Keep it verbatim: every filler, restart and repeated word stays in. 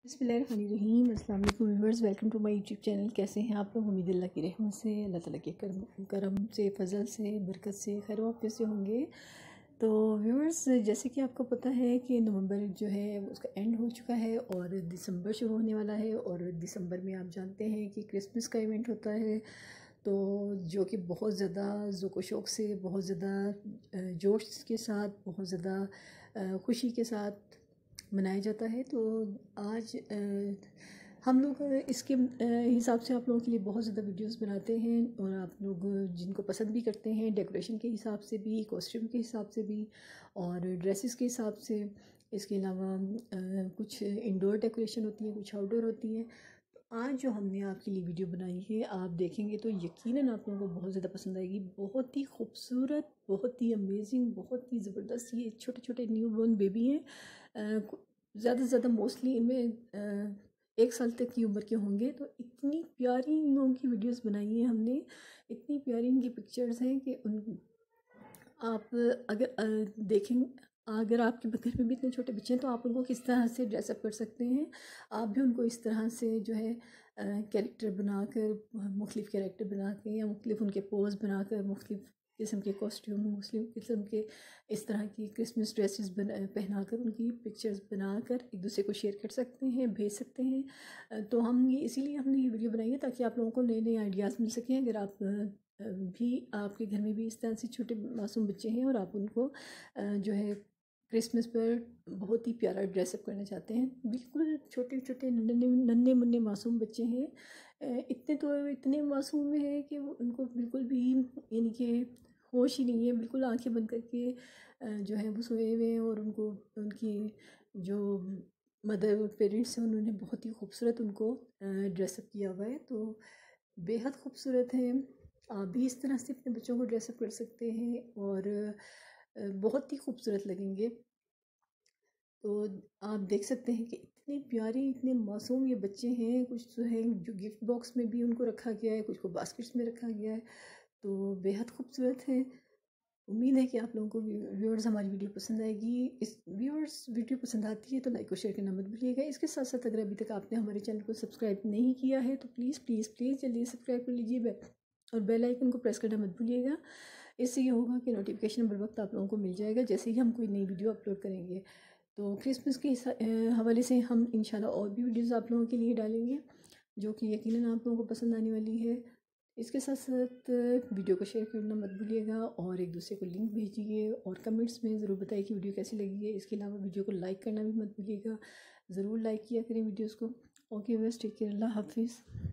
बिस्मिल्लाहिर्रहमानिर्रहीम। अस्सलाम वालेकुम viewers, welcome to my YouTube channel. कैसे हैं आप लोग? उम्मीद अल्लाह की रहमत से, अल्लाह ताला के करम करम से, फ़ज़ल से, बरकत से, खैर वाक़ियत से होंगे। तो व्यूअर्स, जैसे कि आपको पता है कि नवंबर जो है उसका एंड हो चुका है और दिसंबर शुरू होने वाला है। और दिसंबर में आप जानते हैं कि क्रिसमस का इवेंट होता है, तो जो कि बहुत ज़्यादा ज़ौक़ शौक़ से, बहुत ज़्यादा जोश के साथ, बहुत ज़्यादा खुशी के साथ मनाया जाता है। तो आज हम लोग इसके हिसाब से आप लोगों के लिए बहुत ज़्यादा वीडियोस बनाते हैं और आप लोग जिनको पसंद भी करते हैं, डेकोरेशन के हिसाब से भी, कॉस्ट्यूम के हिसाब से भी और ड्रेसेस के हिसाब से। इसके अलावा कुछ इंडोर डेकोरेशन होती है, कुछ आउटडोर होती है। तो आज जो हमने आपके लिए वीडियो बनाई है, आप देखेंगे तो यकीनन आप लोगों को बहुत ज़्यादा पसंद आएगी। बहुत ही खूबसूरत, बहुत ही अमेजिंग, बहुत ही ज़बरदस्त ये छोटे छोटे न्यू बॉर्न बेबी हैं। ज़्यादा से ज़्यादा मोस्टली इनमें एक साल तक की उम्र के होंगे। तो इतनी प्यारी इन लोगों की वीडियोस बनाई हैं हमने, इतनी प्यारी इनकी पिक्चर्स हैं कि उन आप अगर देखें, अगर आपके घर में भी इतने छोटे बच्चे हैं तो आप उनको किस तरह से ड्रेसअप कर सकते हैं। आप भी उनको इस तरह से जो है कैरेक्टर बनाकर, मुख्तलिफ़ कैरेक्टर बना के या मुख्तलिफ़ उनके पोज बनाकर, मुख्तलिफ़ किस्म के कॉस्ट्यूम, मुस्लिम किस्म के इस तरह की क्रिसमस ड्रेसेस बना पहना कर उनकी पिक्चर्स बनाकर एक दूसरे को शेयर कर सकते हैं, भेज सकते हैं। तो हम ये इसीलिए हमने ये वीडियो बनाई है ताकि आप लोगों को नए नए आइडियाज़ मिल सकें। अगर आप भी, आपके घर में भी इस तरह से छोटे मासूम बच्चे हैं और आप उनको जो है क्रिसमस पर बहुत ही प्यारा ड्रेसअप करना चाहते हैं, बिल्कुल छोटे छोटे नन्हे नन्हे मुन्ने मासूम बच्चे हैं। इतने तो इतने मासूम हैं कि उनको बिल्कुल भी यानी कि होश ही नहीं है, बिल्कुल आंखें बंद करके जो है वो सोए हुए हैं। और उनको उनकी जो मदर और पेरेंट्स हैं उन्होंने बहुत ही खूबसूरत उनको ड्रेसअप किया हुआ है। तो बेहद खूबसूरत है। आप भी इस तरह से अपने बच्चों को ड्रेसअप कर सकते हैं और बहुत ही खूबसूरत लगेंगे। तो आप देख सकते हैं कि इतने प्यारे, इतने मासूम ये बच्चे हैं। कुछ तो हैं जो गिफ्ट बॉक्स में भी उनको रखा गया है, कुछ को बास्केट्स में रखा गया है। तो बेहद खूबसूरत है। उम्मीद है कि आप लोगों को व्यूअर्स हमारी वीडियो पसंद आएगी। इस व्यूअर्स वीडियो पसंद आती है तो लाइक और शेयर करना मत भूलिएगा। इसके साथ साथ अगर अभी तक आपने हमारे चैनल को सब्सक्राइब नहीं किया है तो प्लीज़ प्लीज़ प्लीज़ जल्दी सब्सक्राइब कर लीजिए और बेल आइकन को प्रेस करना मत भूलिएगा। इससे ये होगा कि नोटिफिकेशन बर वक्त आप लोगों को मिल जाएगा जैसे ही हम कोई नई वीडियो अपलोड करेंगे। तो क्रिसमस के हवाले से हम इंशाल्लाह और भी वीडियोज़ आप लोगों के लिए डालेंगे जो कि यकीनन आप लोगों को पसंद आने वाली है। इसके साथ साथ वीडियो को शेयर करना मत भूलिएगा और एक दूसरे को लिंक भेजिए और कमेंट्स में ज़रूर बताइए कि वीडियो कैसी लगी है। इसके अलावा वीडियो को लाइक करना भी मत भूलिएगा, ज़रूर लाइक किया करें वीडियोस को। ओके बस, टेक केयर, अल्लाह हाफिज़।